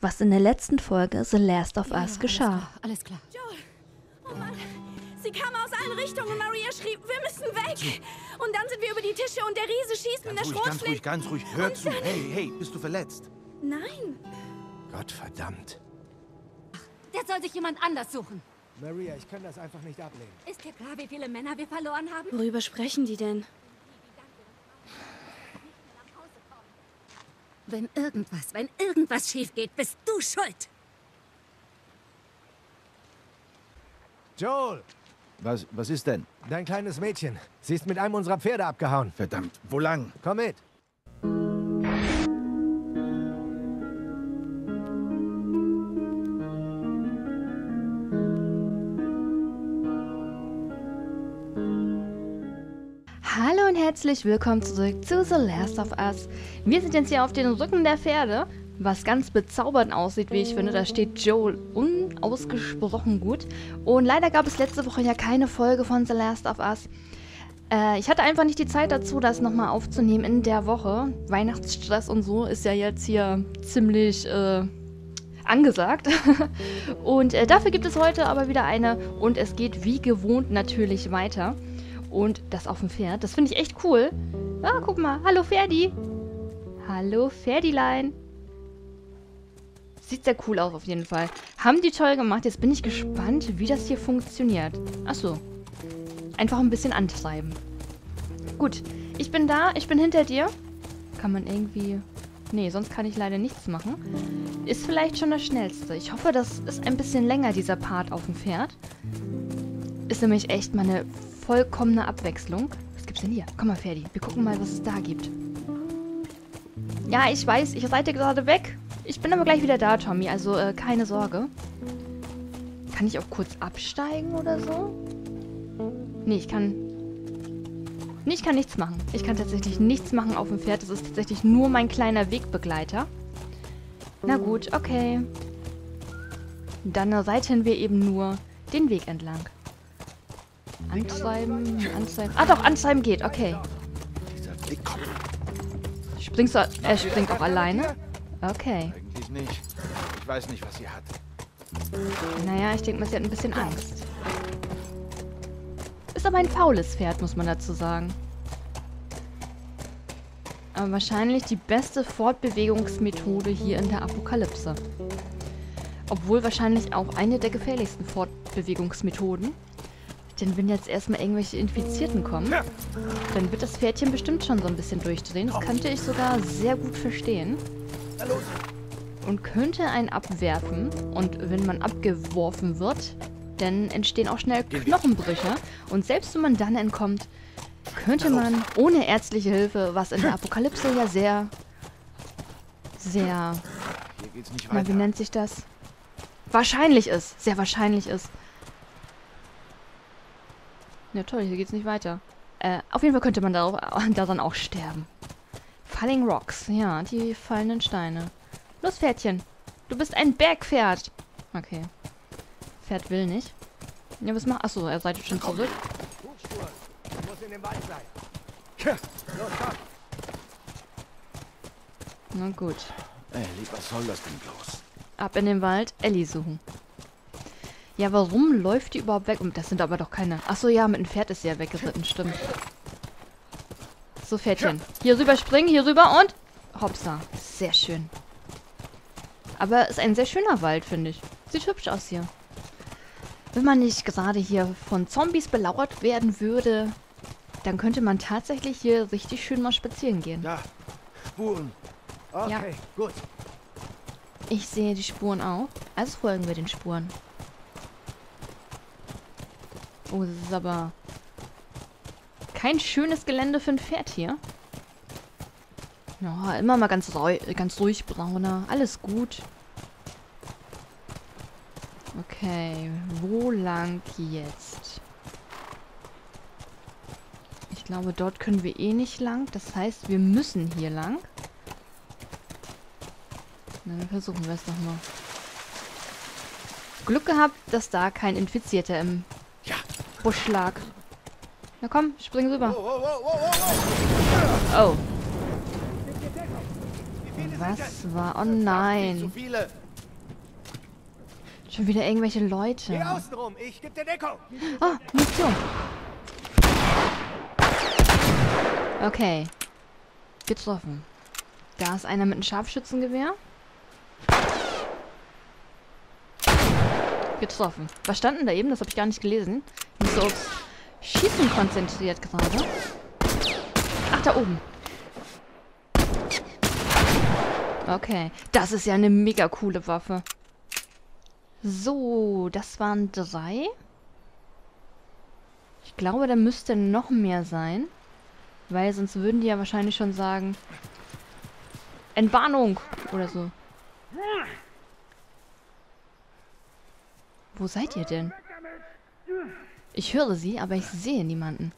was in der letzten Folge The Last of Us geschah. Alles klar. Joel! Oh Mann! Sie kamen aus allen Richtungen. Maria schrie, wir müssen weg. Und dann sind wir über die Tische und der Riese schießt mit der Schrotflinte. Ganz ruhig. Hör zu. Hey, bist du verletzt? Nein. Gott verdammt. Der soll sich jemand anders suchen. Maria, ich kann das einfach nicht ablehnen. Ist dir klar, wie viele Männer wir verloren haben? Worüber sprechen die denn? Wenn irgendwas schief geht, bist du schuld. Joel, Was ist denn? dein kleines Mädchen. Sie ist mit einem unserer Pferde abgehauen. Verdammt, wo lang? Komm mit. Hallo und herzlich willkommen zurück zu The Last of Us. Wir sind jetzt hier auf den Rücken der Pferde, was ganz bezaubernd aussieht, wie ich finde. Da steht Joel unausgesprochen gut. Und leider gab es letzte Woche ja keine Folge von The Last of Us. Ich hatte einfach nicht die Zeit dazu, das nochmal aufzunehmen in der Woche. Weihnachtsstress und so ist ja jetzt hier ziemlich angesagt. Und dafür gibt es heute aber wieder eine. Und es geht wie gewohnt natürlich weiter. Und das auf dem Pferd, das finde ich echt cool. Ah, guck mal. Hallo Ferdi. Hallo Ferdilein. Sieht sehr cool aus auf jeden Fall. Haben die toll gemacht. Jetzt bin ich gespannt, wie das hier funktioniert. Achso. Einfach ein bisschen antreiben. Gut. Ich bin da. Ich bin hinter dir. Kann man irgendwie... Nee, sonst kann ich leider nichts machen. Ist vielleicht schon das Schnellste. Ich hoffe, das ist ein bisschen länger, dieser Part auf dem Pferd. Ist nämlich echt mal eine vollkommene Abwechslung. Was gibt's denn hier? Komm mal, Ferdi. Wir gucken mal, was es da gibt. Ja, ich weiß, ich reite gerade weg. Ich bin aber gleich wieder da, Tommy. Also, keine Sorge. Kann ich auch kurz absteigen oder so? Nee, ich kann... Nee, ich kann nichts machen. Ich kann tatsächlich nichts machen auf dem Pferd. Das ist tatsächlich nur mein kleiner Wegbegleiter. Na gut, okay. Dann reiten wir eben nur den Weg entlang. Antreiben. Ah doch, antreiben geht, okay. Dieser Dickkopf. Er springt auch alleine? Okay. Eigentlich nicht. Ich weiß nicht, was sie hat. Naja, ich denke mal, sie hat ein bisschen Angst. Ist aber ein faules Pferd, muss man dazu sagen. Aber wahrscheinlich die beste Fortbewegungsmethode hier in der Apokalypse. Obwohl wahrscheinlich auch eine der gefährlichsten Fortbewegungsmethoden. Denn wenn jetzt erstmal irgendwelche Infizierten kommen, dann wird das Pferdchen bestimmt schon so ein bisschen durchdrehen. Das könnte ich sogar sehr gut verstehen. Und könnte einen abwerfen. Und wenn man abgeworfen wird, dann entstehen auch schnell Knochenbrüche. Und selbst wenn man dann entkommt, könnte man ohne ärztliche Hilfe, was in der Apokalypse ja sehr, Hier geht's nicht wie weiter. nennt sich das? Wahrscheinlich ist. Sehr wahrscheinlich ist. Ja toll, hier geht's nicht weiter. Auf jeden Fall könnte man daran auch sterben. Falling Rocks, ja, die fallenden Steine. Los, Pferdchen. Du bist ein Bergpferd. Okay. Pferd will nicht. Ja, was macht... Achso, er reitet schon zurück. Hufspur. Du musst in dem Wald sein. Los, komm. Na gut. Ellie, was soll das denn bloß? Ab in den Wald, Ellie suchen. Ja, warum läuft die überhaupt weg? Und das sind aber doch keine... Achso, ja, mit dem Pferd ist sie ja weggeritten, stimmt. So, Pferdchen. Hier rüber springen, hier rüber und... Hopsa. Sehr schön. Aber ist ein sehr schöner Wald, finde ich. Sieht hübsch aus hier. Wenn man nicht gerade hier von Zombies belauert werden würde, dann könnte man tatsächlich hier richtig schön mal spazieren gehen. Da, Spuren. Okay, Ja. gut. Ich sehe die Spuren auch. Also folgen wir den Spuren. Oh, das ist aber kein schönes Gelände für ein Pferd hier. Ja, immer mal ganz ruhig, Brauner. Alles gut. Okay, wo lang jetzt? Ich glaube, dort können wir eh nicht lang. Das heißt, wir müssen hier lang. Na, dann versuchen wir es nochmal. Glück gehabt, dass da kein Infizierter im Busch lag. Na komm, spring rüber. Oh. Was war... Oh nein. Zu viele. Schon wieder irgendwelche Geh Leute. außen rum, ich geb dir Deckung. Ah, Munition. Okay. Getroffen. Da ist einer mit einem Scharfschützengewehr. Getroffen. Was stand denn da eben? Das habe ich gar nicht gelesen. Nicht so aufs Schießen konzentriert gerade. Ach, da oben. Okay. Das ist ja eine mega coole Waffe. So, das waren 3. Ich glaube, da müsste noch mehr sein. Weil sonst würden die ja wahrscheinlich schon sagen... Entwarnung! Oder so. Wo seid ihr denn? Ich höre sie, aber ich sehe niemanden.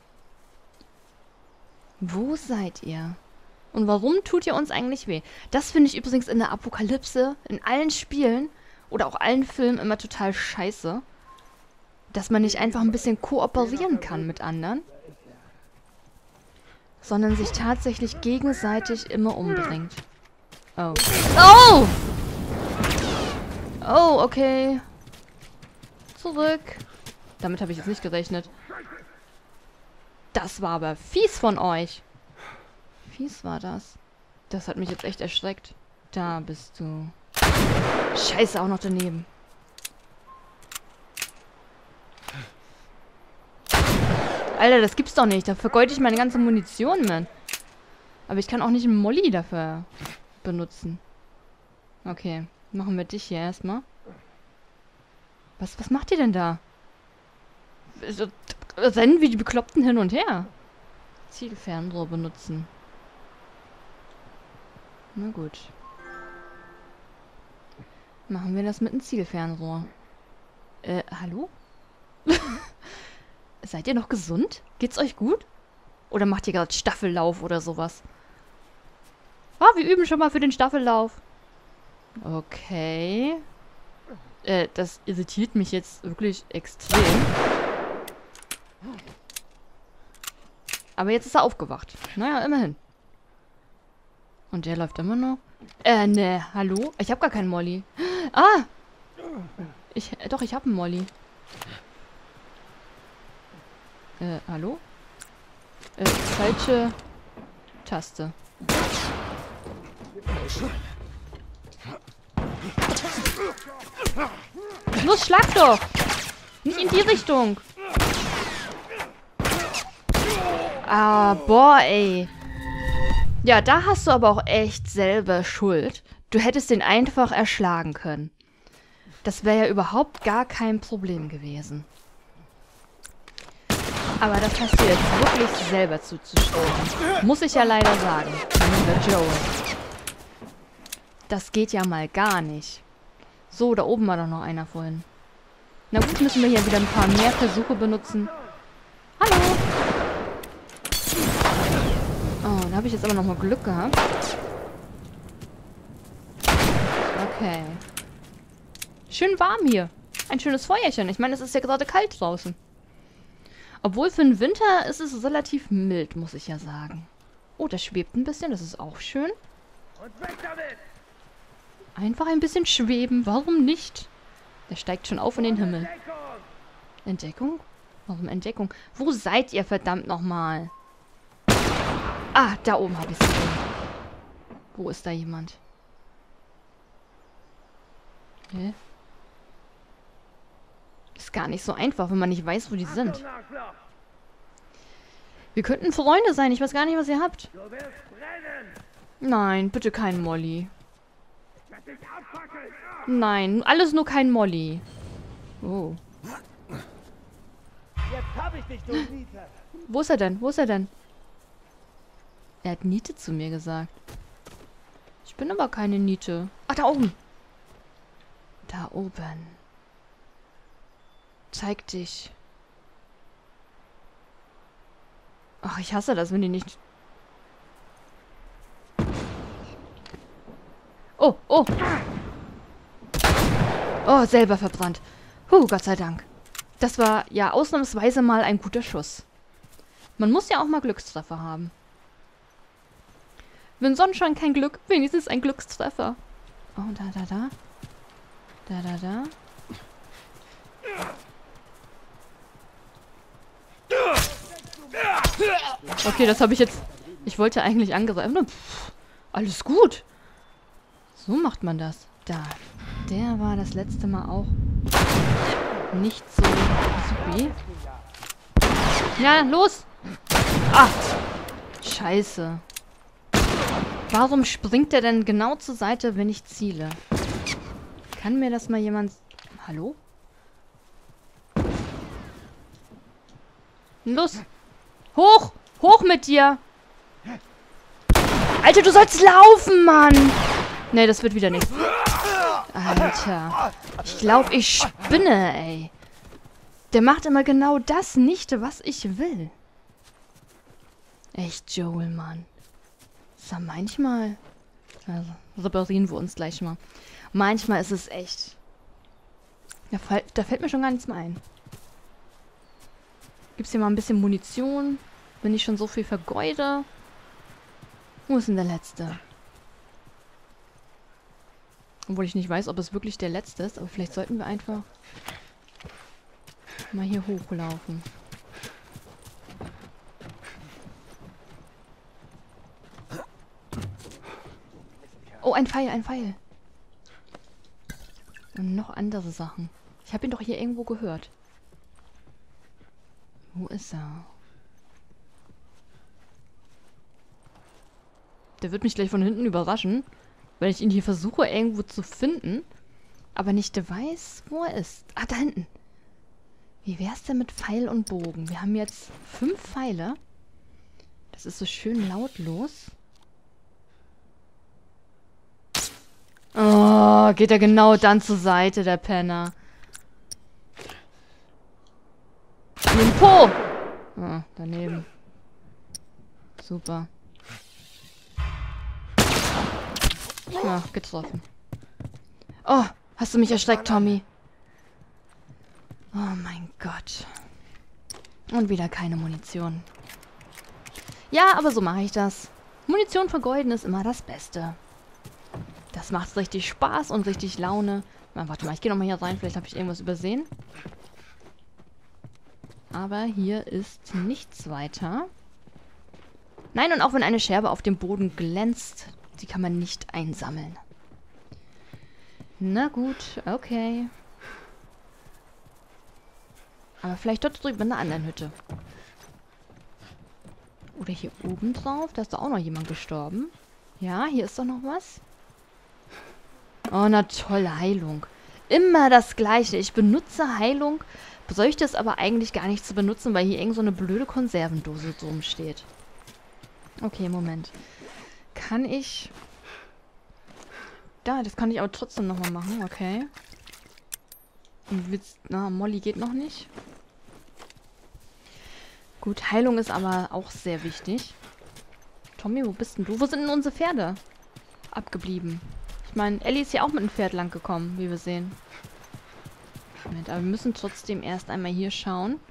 Wo seid ihr? Und warum tut ihr uns eigentlich weh? Das finde ich übrigens in der Apokalypse, in allen Spielen oder auch allen Filmen immer total scheiße. Dass man nicht einfach ein bisschen kooperieren kann mit anderen. Sondern sich tatsächlich gegenseitig immer umbringt. Oh. Oh! Oh, okay. Zurück. Damit habe ich jetzt nicht gerechnet. Das war aber fies von euch. Fies war das. Das hat mich jetzt echt erschreckt. Da bist du. Scheiße, auch noch daneben. Alter, das gibt's doch nicht. Da vergeude ich meine ganze Munition mit. Aber ich kann auch nicht einen Molly dafür benutzen. Okay, machen wir dich hier erstmal. Was macht ihr denn da? Rennen wie die Bekloppten hin und her. Zielfernrohr benutzen. Na gut. Machen wir das mit einem Zielfernrohr. Hallo? Seid ihr noch gesund? Geht's euch gut? Oder macht ihr gerade Staffellauf oder sowas? Ah, wir üben schon mal für den Staffellauf. Okay. Das irritiert mich jetzt wirklich extrem. Aber jetzt ist er aufgewacht. Naja, immerhin. Und der läuft immer noch. Ne, hallo? Ich habe gar keinen Molly. Ah! Doch, ich habe einen Molly. Hallo? Falsche Taste. Los, schlag doch! Nicht in die Richtung! Ah, boah, ey. Ja, da hast du aber auch echt selber Schuld. Du hättest den einfach erschlagen können. Das wäre ja überhaupt gar kein Problem gewesen. Aber das hast du jetzt wirklich selber zuzuschauen. Muss ich ja leider sagen. Mein lieber Joe. Das geht ja mal gar nicht. So, da oben war doch noch einer vorhin. Na gut, müssen wir hier wieder ein paar mehr Versuche benutzen. Hallo! Oh, da habe ich jetzt aber noch mal Glück gehabt. Okay. Schön warm hier. Ein schönes Feuerchen. Ich meine, es ist ja gerade kalt draußen. Obwohl für den Winter ist es relativ mild, muss ich ja sagen. Oh, das schwebt ein bisschen. Das ist auch schön. Und weg damit! Einfach ein bisschen schweben. Warum nicht? Der steigt schon auf in den Himmel. Entdeckung? Warum Entdeckung? Wo seid ihr, verdammt nochmal? Ah, da oben habe ich es gesehen. Wo ist da jemand? Hä? Ist gar nicht so einfach, wenn man nicht weiß, wo die sind. Wir könnten Freunde sein. Ich weiß gar nicht, was ihr habt. Nein, bitte kein Molly. Nein, alles nur kein Molly. Oh. Jetzt hab ich dich, du Niete. Wo ist er denn? Wo ist er denn? Er hat Niete zu mir gesagt. Ich bin aber keine Niete. Ach, da oben. Da oben. Zeig dich. Ach, ich hasse das, wenn die nicht... Oh, oh. Oh, selber verbrannt. Gott sei Dank. Das war ja ausnahmsweise mal ein guter Schuss. Man muss ja auch mal Glückstreffer haben. Wenn Sonnenschein kein Glück, wenigstens ein Glückstreffer. Oh, da. Da. Okay, das habe ich jetzt... Ich wollte eigentlich angreifen. Alles gut. So macht man das. Da. Der war das letzte Mal auch nicht so supi. Ja, los! Ah! Scheiße. Warum springt der denn genau zur Seite, wenn ich ziele? Kann mir das mal jemand... Hallo? Los! Hoch! Hoch mit dir! Alter, du sollst laufen, Mann! Nee, das wird wieder nichts. Alter. Ich glaube, ich spinne, ey. Der macht immer genau das nicht, was ich will. Echt, Joel, Mann. So, manchmal... Also, reparieren wir uns gleich mal. Manchmal ist es echt... Da fällt mir schon gar nichts mehr ein. Gibt's hier mal ein bisschen Munition, wenn ich schon so viel vergeude? Wo ist denn der letzte? Obwohl ich nicht weiß, ob es wirklich der letzte ist, aber vielleicht sollten wir einfach mal hier hochlaufen. Oh, ein Pfeil, ein Pfeil. Und noch andere Sachen. Ich habe ihn doch hier irgendwo gehört. Wo ist er? Der wird mich gleich von hinten überraschen, weil ich ihn hier versuche irgendwo zu finden, aber nicht weiß, wo er ist. Ah, da hinten. Wie wär's denn mit Pfeil und Bogen? Wir haben jetzt 5 Pfeile. Das ist so schön lautlos. Oh, geht er genau dann zur Seite, der Penner. In den Po! Ah, daneben. Super. Ja, getroffen. Oh, hast du mich erschreckt, Tommy? Oh mein Gott. Und wieder keine Munition. Ja, aber so mache ich das. Munition vergeuden ist immer das Beste. Das macht richtig Spaß und richtig Laune. Na, warte mal, ich gehe nochmal hier rein. Vielleicht habe ich irgendwas übersehen. Aber hier ist nichts weiter. Nein, und auch wenn eine Scherbe auf dem Boden glänzt, die kann man nicht einsammeln. Na gut, okay. Aber vielleicht dort drüben in einer anderen Hütte. Oder hier oben drauf. Da ist doch auch noch jemand gestorben. Ja, hier ist doch noch was. Oh, na tolle Heilung. Immer das Gleiche. Ich benutze Heilung, bräuchte es aber eigentlich gar nicht zu benutzen, weil hier irgend so eine blöde Konservendose drum steht. Okay, Moment. Kann ich... Da, das kann ich aber trotzdem nochmal machen, okay. Und Witz... Na, Molly geht noch nicht. Gut, Heilung ist aber auch sehr wichtig. Tommy, wo bist denn du? Wo sind denn unsere Pferde abgeblieben? Ich meine, Ellie ist ja auch mit dem Pferd lang gekommen, wie wir sehen. Moment, aber wir müssen trotzdem erst einmal hier schauen.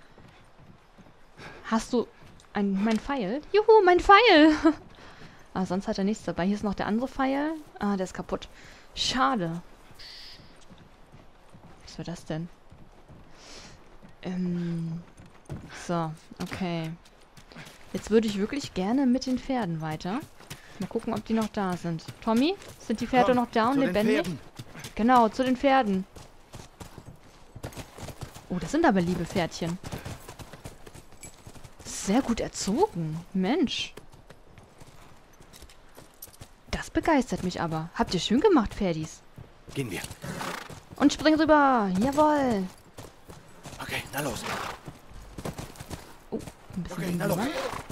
Hast du mein Pfeil? Juhu, mein Pfeil! Ah, sonst hat er nichts dabei. Hier ist noch der andere Pfeil. Ah, der ist kaputt. Schade. Was war das denn? So, okay. Jetzt würde ich wirklich gerne mit den Pferden weiter. Mal gucken, ob die noch da sind. Tommy, sind die Pferde noch da und lebendig? Genau, zu den Pferden. Oh, das sind aber liebe Pferdchen. Sehr gut erzogen. Mensch. Das begeistert mich aber. Habt ihr schön gemacht, Pferdis. Gehen wir. Und spring rüber. Jawohl. Okay, na los. Oh, ein bisschen Okay, na los.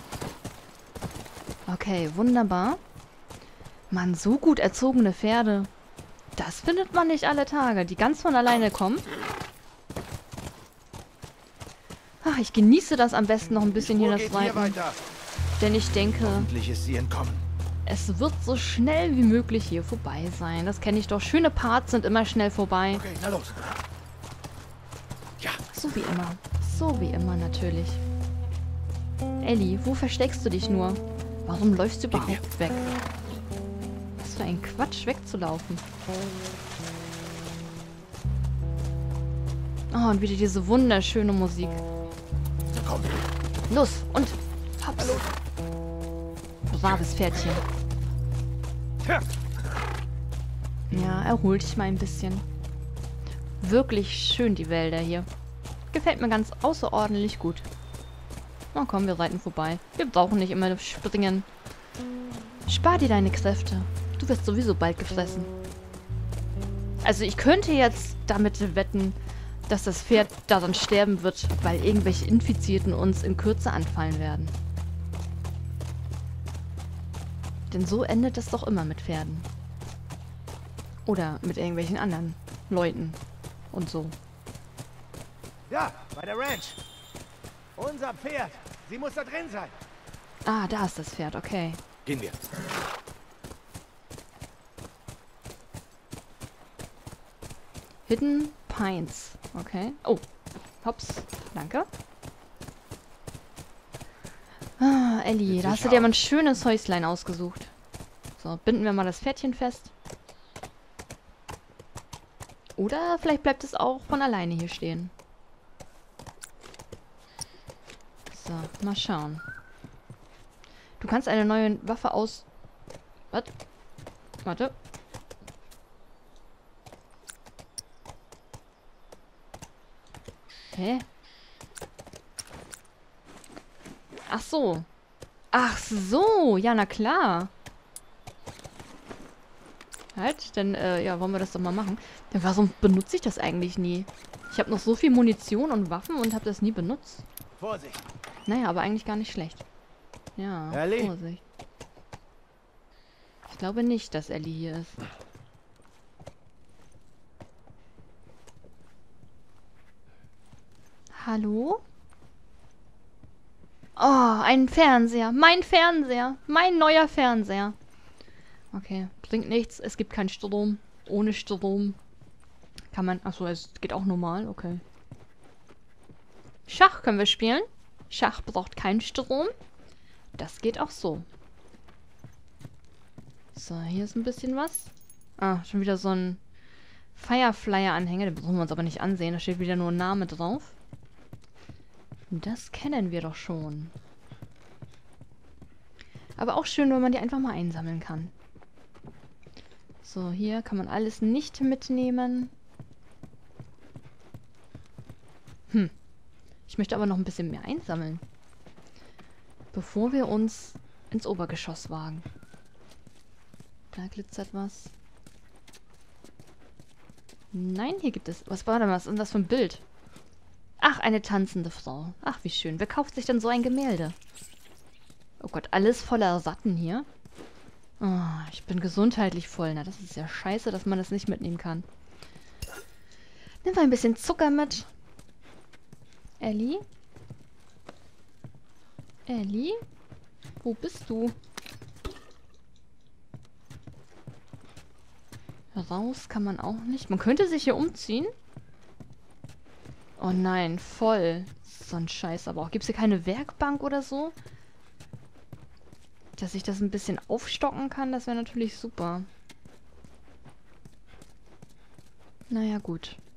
Okay, wunderbar. Mann, so gut erzogene Pferde. Das findet man nicht alle Tage, die ganz von alleine kommen. Ach, ich genieße das am besten noch ein bisschen hier, das Reiten. Denn ich denke, Hoffentlich ist sie entkommen. es wird so schnell wie möglich hier vorbei sein. Das kenne ich doch. Schöne Parts sind immer schnell vorbei. Okay, na los. Ja. So wie immer. So wie immer natürlich. Ellie, wo versteckst du dich nur? Warum läufst du überhaupt weg? Was für ein Quatsch, wegzulaufen. Oh, und wieder diese wunderschöne Musik. Na komm. Los, und hops. Braves Pferdchen. Ja, erhol dich mal ein bisschen. Wirklich schön, die Wälder hier. Gefällt mir ganz außerordentlich gut. Na komm, wir reiten vorbei. Wir brauchen nicht immer springen. Spar dir deine Kräfte. Du wirst sowieso bald gefressen. Also ich könnte jetzt damit wetten, dass das Pferd daran sterben wird, weil irgendwelche Infizierten uns in Kürze anfallen werden. Denn so endet es doch immer mit Pferden. Oder mit irgendwelchen anderen Leuten und so. Ja, bei der Ranch. Unser Pferd. Sie muss da drin sein. Ah, da ist das Pferd, okay. Gehen wir. Hidden Pines. Okay. Oh. Hops. Danke. Ah, Ellie, da hast du dir mal ein schönes Häuslein ausgesucht. So, binden wir mal das Pferdchen fest. Oder vielleicht bleibt es auch von alleine hier stehen. So, mal schauen. Du kannst eine neue Waffe aus... Was? Warte. Hä? Ach so. Ach so. Ja, na klar. Halt, dann, ja, wollen wir das doch mal machen. Denn warum benutze ich das eigentlich nie? Ich habe noch so viel Munition und Waffen und habe das nie benutzt. Vorsicht. Naja, aber eigentlich gar nicht schlecht. Ja, Ellie? Vorsicht. Ich glaube nicht, dass Ellie hier ist. Hallo? Oh, ein Fernseher. Mein Fernseher. Mein neuer Fernseher. Okay, bringt nichts. Es gibt keinen Strom. Ohne Strom kann man... Achso, es geht auch normal. Okay. Schach können wir spielen. Schach braucht keinen Strom. Das geht auch so. So, hier ist ein bisschen was. Ah, schon wieder so ein Fireflyer-Anhänger. Den brauchen wir uns aber nicht ansehen. Da steht wieder nur ein Name drauf. Das kennen wir doch schon. Aber auch schön, wenn man die einfach mal einsammeln kann. So, hier kann man alles nicht mitnehmen. Ich möchte aber noch ein bisschen mehr einsammeln. Bevor wir uns ins Obergeschoss wagen. Da glitzert was. Nein, hier gibt es... Was war denn was? Und das für ein Bild? Ach, eine tanzende Frau. Ach, wie schön. Wer kauft sich denn so ein Gemälde? Oh Gott, alles voller Satten hier. Oh, ich bin gesundheitlich voll. Na, das ist ja scheiße, dass man das nicht mitnehmen kann. Nimm mal ein bisschen Zucker mit. Ellie? Ellie? Wo bist du? Raus kann man auch nicht. Man könnte sich hier umziehen. Oh nein, voll. So ein Scheiß aber auch. Gibt es hier keine Werkbank oder so? Dass ich das ein bisschen aufstocken kann, das wäre natürlich super. Naja, gut.